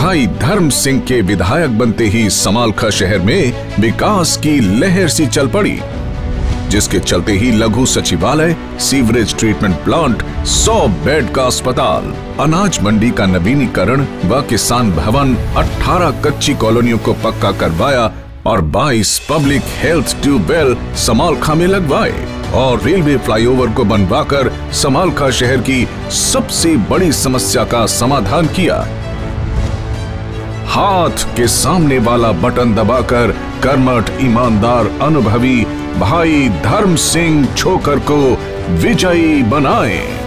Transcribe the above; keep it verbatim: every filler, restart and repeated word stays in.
भाई धर्म सिंह के विधायक बनते ही समालखा शहर में विकास की लहर सी चल पड़ी, जिसके चलते ही लघु सचिवालय, सीवरेज ट्रीटमेंट प्लांट, सौ बेड का अस्पताल, अनाज मंडी का नवीनीकरण व किसान भवन, अठारह कच्ची कॉलोनियों को पक्का करवाया और बाईस पब्लिक हेल्थ ट्यूबवेल समालखा में लगवाए और रेलवे फ्लाईओवर को बनवाकर समालखा शहर की सबसे बड़ी समस्या का समाधान किया। हाथ के सामने वाला बटन दबाकर कर्मठ, ईमानदार, अनुभवी भाई धर्म सिंह छोकर को विजयी बनाएं।